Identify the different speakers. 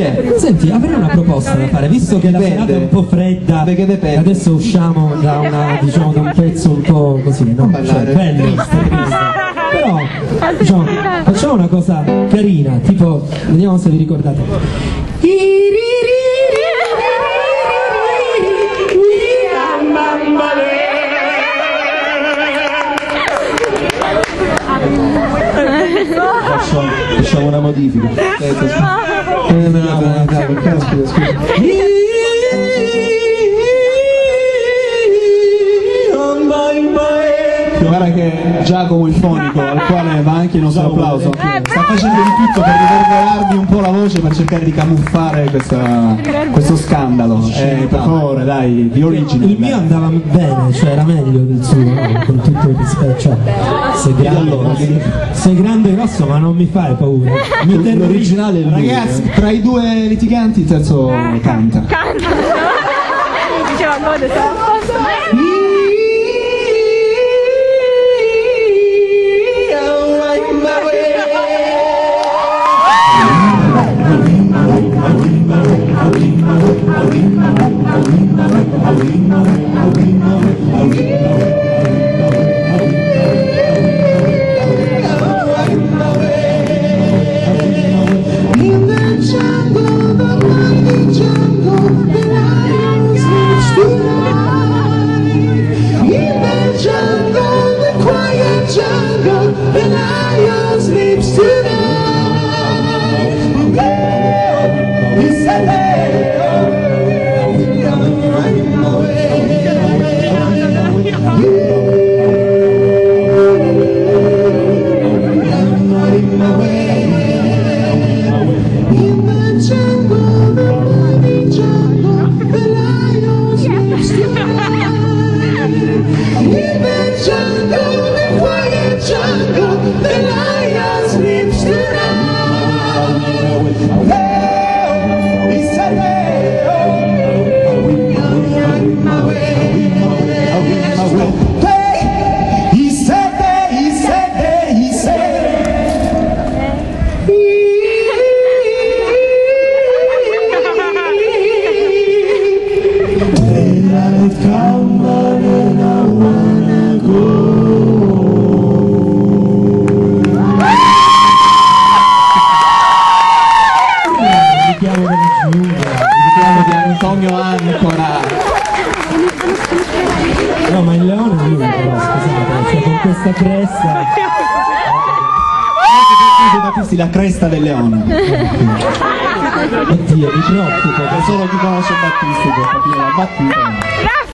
Speaker 1: Che?
Speaker 2: Senti, avrei una proposta da fare, visto che la serata è un po' fredda, adesso usciamo da una, diciamo, da un pezzo un po' così, no? Cioè, bello, però, diciamo, facciamo una cosa carina, tipo, vediamo se vi ricordate.
Speaker 1: Facciamo una modifica.
Speaker 3: Guarda che Giacomo il fonico, al quale va anche il nostro applauso, sta facendo di tutto per riverberarvi un po' la voce, per cercare di camuffare questo scandalo. Per favore, dai, di origine.
Speaker 2: Il mio andava bene, cioè era meglio del suo, no? Con tutto il rispetto, cioè, sei grande e grosso ma non mi fai paura.
Speaker 3: L'originale è lui. Ragazzi, tra i due litiganti il terzo canta.
Speaker 4: Diceva no,
Speaker 2: no, ma il leone è lui, però, scusate, cioè con questa cresta.
Speaker 3: La cresta del leone.
Speaker 2: Oddio, mi preoccupo.
Speaker 3: Solo chi conosce Battisti può capire la battuta.